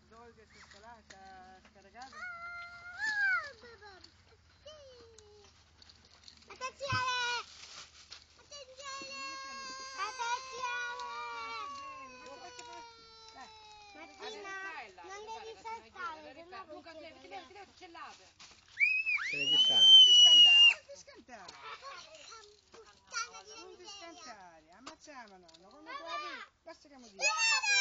Dove che si sta là, sta scaricata? Attenzione! Martina, non devi saltare, se no Luca, c'è l'ape. Non ti scantare, non ti scantare, ammazziamo nonno, come tu la vedi, basta che mi dici.